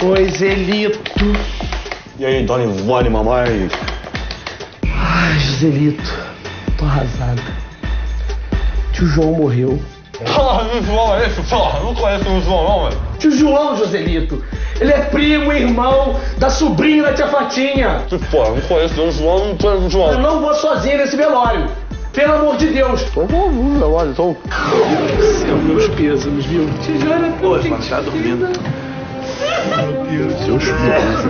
Oi, Zelito. E aí, Dona Ivone, mamãe? Ai, Joselito, tô arrasada. Tio João morreu. Ah, que João é esse, porra? Não conheço o João, não, velho. Tio João, Joselito. Ele é primo e irmão da sobrinha da tia Fatinha. Porra, não conheço o João, não conheço o João. Eu não vou sozinho nesse velório. Pelo amor de Deus. Então vamos no velório, então. São meus pêsames, viu? Tijana, pô, Mano, tá dormindo. Meu Deus, seus filhos.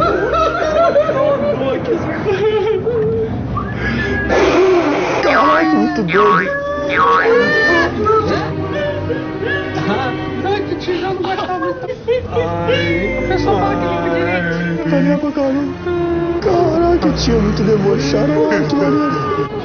Caralho, muito doido. Ai, que o Tijão não gostava muito. Ai, O pessoal fala que limpa direito. Maneiro pra caramba. Caraca, tio, muito debochado. Olha que maneiro.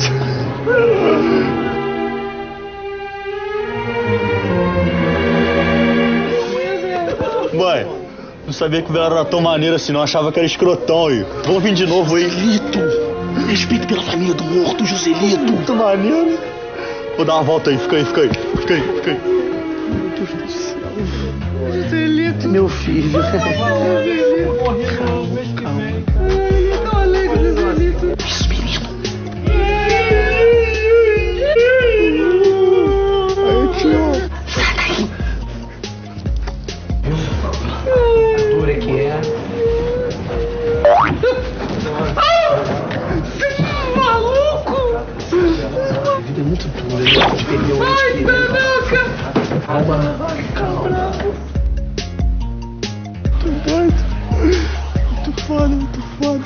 Mãe, não sabia que o velho era tão maneiro assim, não. Achava que era escrotão aí. Vamos vir de novo aí. Joselito, respeito pela família do morto, Joselito. Muito maneiro. Vou dar uma volta aí, fica aí, fica aí. Fica aí, fica aí. Meu Deus do céu. Joselito. Meu filho. Joselito morreu no mês que vem. Ai, eu tô alegre, Joselito. Isso, menino. Aí, tio. Sai daí. A dor é que é. Maluco! A vida é muito dura, né? A gente perdeu um Ai, ente querido. Calma, calma. Muito doido. Muito foda, muito foda.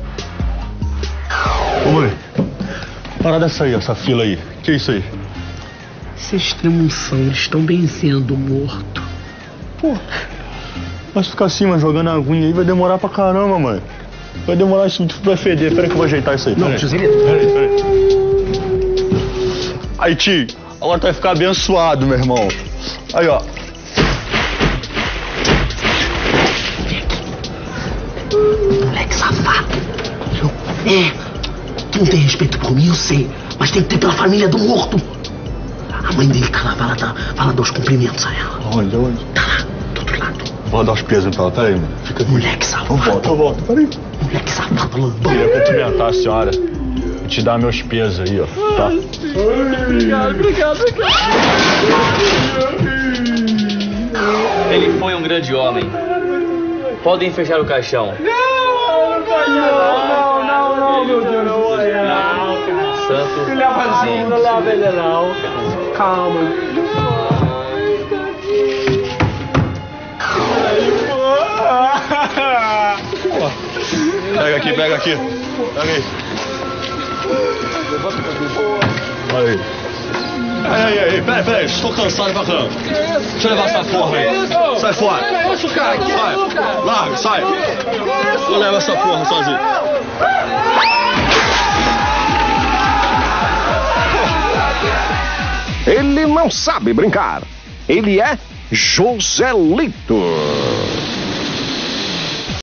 Ô, mãe. Para dessa aí, essa fila aí. Que é isso aí? Isso é extrema unção, eles estão benzendo o morto. Pô, mas ficar assim, mas jogando aguinha aí vai demorar pra caramba, mãe. Vai demorar, isso tudo vai feder. Pera aí que eu vou ajeitar isso aí. Não, Joselito. Peraí. Aí, tio, agora tu vai ficar abençoado, meu irmão. Aí, ó. Moleque safado. É, tu não tem respeito por mim, eu sei. Mas tem que ter pela família do morto. A mãe dele tá lá, vai lá dar os cumprimentos a ela. Onde? Tá lá, do outro lado. Vou dar os pesos pra ela, peraí, mano. Fica aqui. Moleque safado. Eu volto, peraí. Moleque safado, lambão. Queria cumprimentar a senhora. E te dar meus pesos aí, ó. Tá? Obrigado. Ele foi um grande homem. Podem fechar o caixão. Não, meu Deus. Não, Santo. não leva assim, não leva ele não. Calma. Pega aqui. Pega aí. Olha aí. Aí, peraí, estou cansado pra caramba. Deixa eu levar essa porra aí. Sai fora. Sai. Larga, sai. Eu levo essa porra sozinho. Ele não sabe brincar. Ele é Joselito.